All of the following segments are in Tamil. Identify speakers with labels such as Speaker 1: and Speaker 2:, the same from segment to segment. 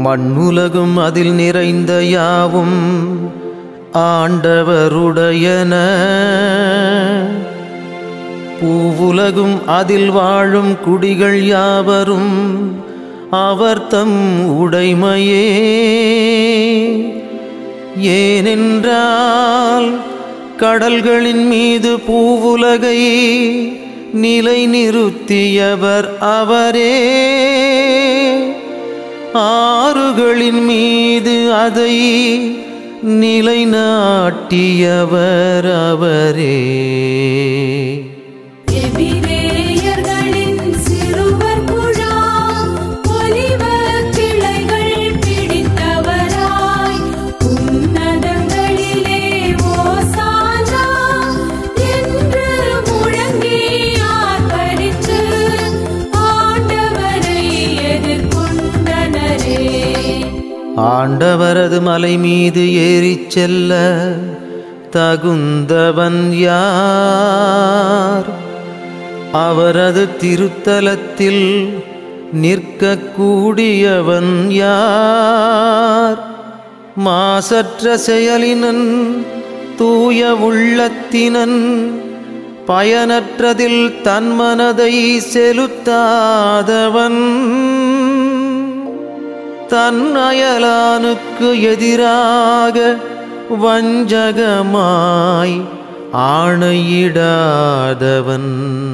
Speaker 1: மண்ணுலகும் அதில் நிறைந்த யாவும் ஆண்டவருடையன. பூவுலகும் அதில் வாழும் குடிகள் யாவரும் அவர் தம் உடைமையே. ஏனென்றால் கடல்களின் மீது பூவுலகை நிலை நிறுத்தியவர் அவரே, ஆறுகளின் மீது அதை நிலைநாட்டியவர் அவரே. ஆண்டவரது மலை மீது ஏறிச் செல்ல தகுந்தவன் யார்? அவரது திருத்தலத்தில் நிற்கக்கூடியவன் யார்? மாசற்ற செயலினன், தூய உள்ளத்தினன், பயனற்றதில் தன் மனதை செலுத்தாதவன், தன் அயலானுக்கு எதிராக வஞ்சகமாய் ஆணையிடாதவன்.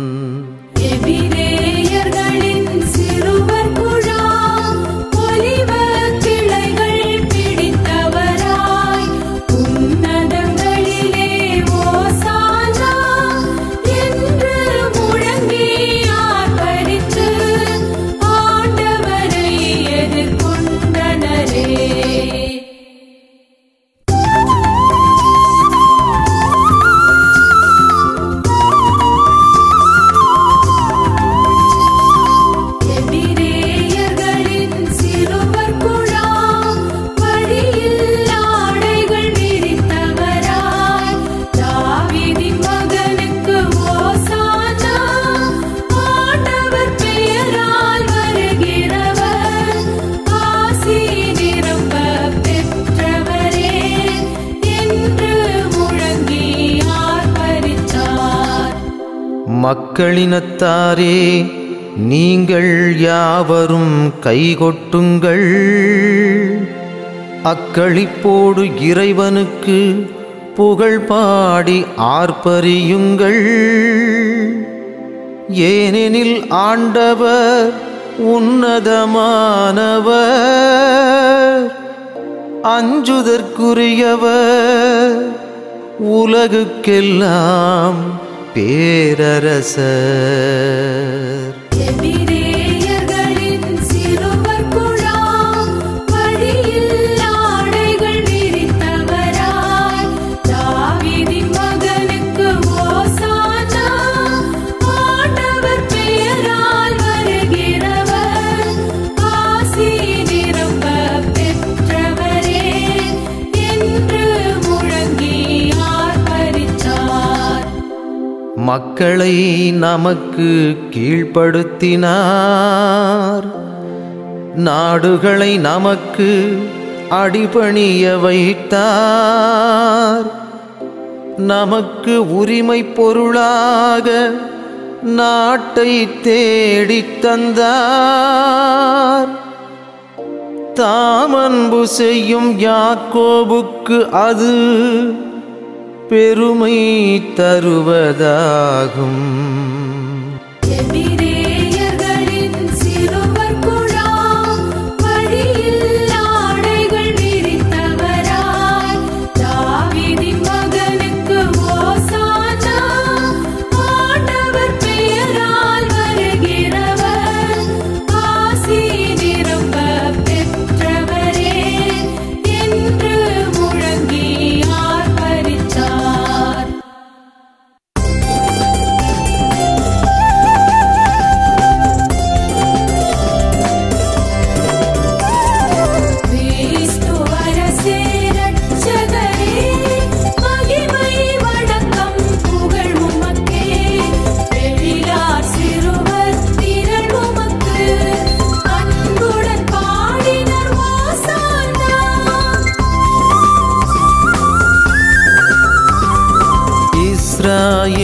Speaker 1: மக்களினத்தாரே, நீங்கள் யாவரும் கைகொட்டுங்கள். அக்களிப்போடு இறைவனுக்கு புகழ் பாடி ஆர்ப்பரியுங்கள். ஏனெனில் ஆண்டவர் உன்னதமானவர், அஞ்சுதற்குரியவர், உலகுக்கெல்லாம் பேரரசர். மக்களை நமக்கு கீழ்ப்படுத்தினார், நாடுகளை நமக்கு அடிபணிய வைத்தார். நமக்கு உரிமை பொருளாக நாட்டை தேடித் தந்தார். தாமன்பு செய்யும் யாக்கோபுக்கு அது பெருமை தருவதாகும்.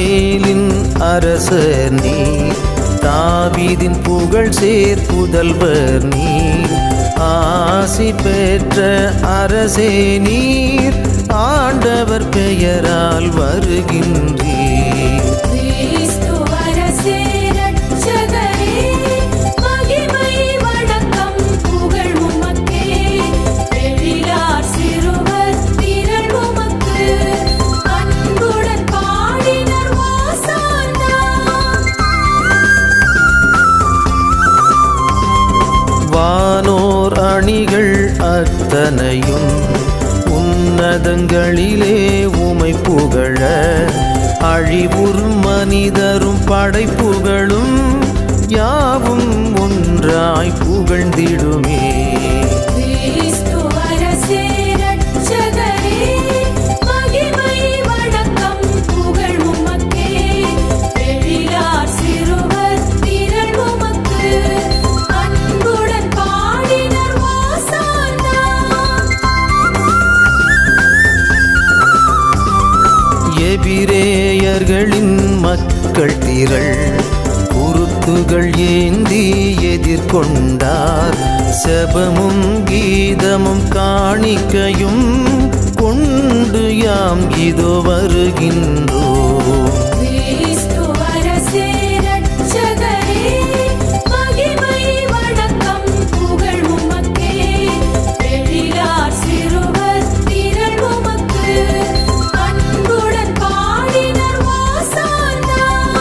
Speaker 1: இஸ்ரவேலின் அரசர் நீர், தாவீதின் புகழ் சேர் புதல்வர் நீர், ஆசி பெற்ற அரசே நீர், ஆண்டவர் பெயரால் வருகின்றீர்.
Speaker 2: கிறிஸ்து அரசே இரட்சகரே, மகிமை வணக்கம் புகழ் உமக்கே, எழிலார் சிறுவர் திரள் உமக்கு, அன்புடன் பாடினர் ஓசானா.
Speaker 1: வானோர் அணிகள் அத்தனையும் உன்னதங்களிலே உமை புகழ, அழிவுறும் மனிதரும் படைப்புகளும் யாவும் ஒன்றாய் புகழ்ந்திடுமே.
Speaker 2: கிறிஸ்து அரசே இரட்சகரே, மகிமை வணக்கம் புகழ் உமக்கே, எழிலார் சிறுவர் திரள் உமக்கு, அன்புடன் பாடினர் ஓசானா.
Speaker 1: எபிரேயர்களின் மக்கள் திரள் குருத்துகள் ஏந்தி எதிர்கொண்டார், செபமும் கீதமும் காணிக்கையும் கொண்டு யாம் இதோ வருகின்றோம்.
Speaker 2: கிறிஸ்து அரசே இரட்சகரே, மகிமை வணக்கம் புகழ் உமக்கே, எழிலார் சிறுவர் திரள் உமக்கு, அன்புடன் பாடினர் ஓசானா.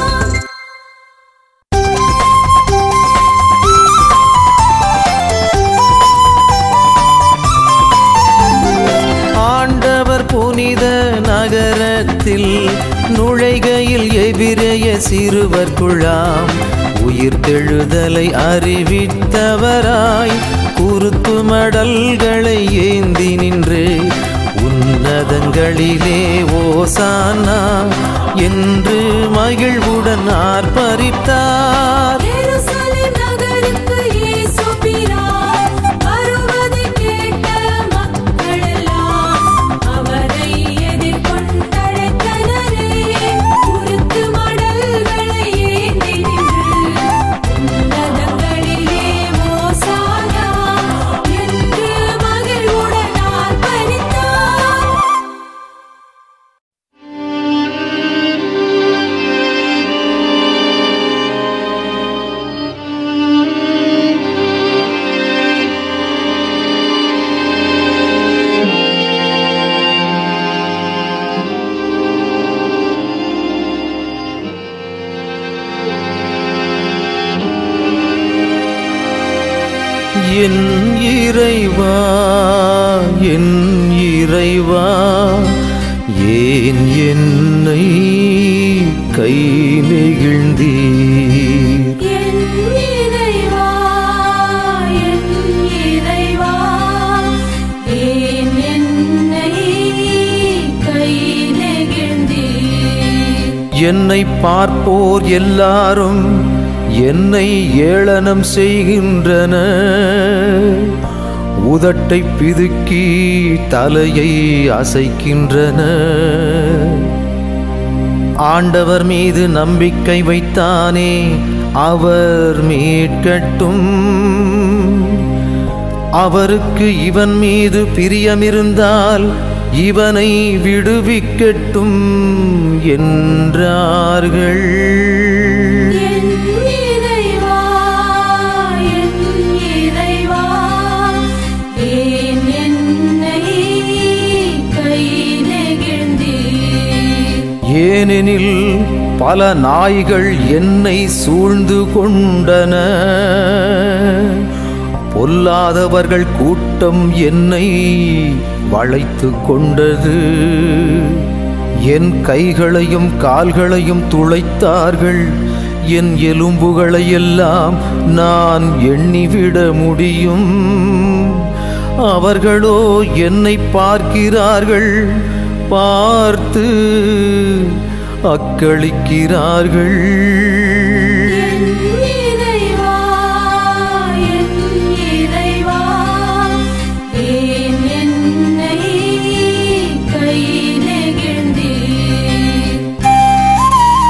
Speaker 1: ஆண்டவர் புனித நகரத்தில் நுழைகையில் எபிரேய சிறுவர் குழாம் உயிர்த்தெழுதலை அறிவித்தவராய் குருத்து மடல்களை ஏந்தி நின்று உன்னதங்களிலே ஓசானா என்று மகிழ்வுடன் ஆர்ப்பரித்தார்.
Speaker 2: எருசலேம் நகருக்கு இயேசு பிரான் வருவதைக் கேட்ட மக்களெல்லாம் அவரை எதிர்கொண்டழைத்தனரே, குருத்து மடல்களை ஏந்தி நின்று உன்னதங்களிலே ஓசானா என்று மகிழ்வுடன் ஆர்ப்பரித்தார்.
Speaker 1: என் இறைவா, என் இறைவா, ஏன் என்னை கை நெகிழ்ந்தீர்?
Speaker 2: என் இறைவா, என் இறைவா, ஏன் என்னை கை நெகிழ்ந்தீர்?
Speaker 1: என்னை பார்ப்போர் எல்லாரும் என்னை ஏளனம் செய்கின்றன, உதட்டை பிதுக்கி தலையை அசைக்கின்றன. ஆண்டவர் மீது நம்பிக்கை வைத்தானே, அவர் மீட்கட்டும். அவருக்கு இவன் மீது பிரியமிருந்தால் இவனை விடுவிக்கட்டும் என்றார்கள்.
Speaker 2: என் இறைவா, என் இறைவா, ஏன் என்னை கை நெகிழ்ந்தீர்?
Speaker 1: ஏனெனில் பல நாய்கள் என்னை சூழ்ந்து கொண்டன, பொல்லாதவர்கள் கூட்டம் என்னை வளைத்து கொண்டது. என் கைகளையும் கால்களையும் துளைத்தார்கள், என் எலும்புகளை எல்லாம் நான் எண்ணிவிட முடியும். அவர்களோ என்னை பார்க்கிறார்கள், பார்த்து அக்களிக்கிறார்கள்.
Speaker 2: என் இறைவா, என் இறைவா, ஏன் என்னை கை நெகிழ்ந்தீர்?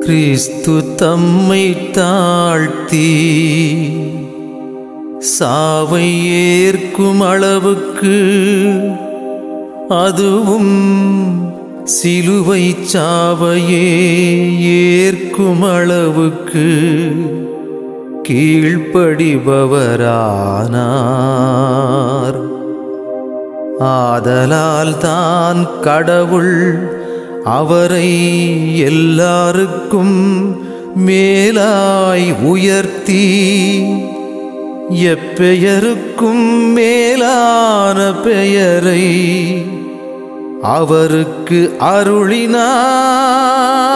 Speaker 1: கிறிஸ்து தம்மை தாழ்த்தி சாவை ஏற்கும் அளவுக்கு, அதுவும் சிலுவை சாவையே ஏற்கும் அளவுக்கு கீழ்ப்படிபவரானார். ஆதலால் தான் கடவுள் அவரை எல்லாருக்கும் மேலாய் உயர்த்தி எப்பெயருக்கும் மேலான பெயரை அவருக்கு அருளினார்.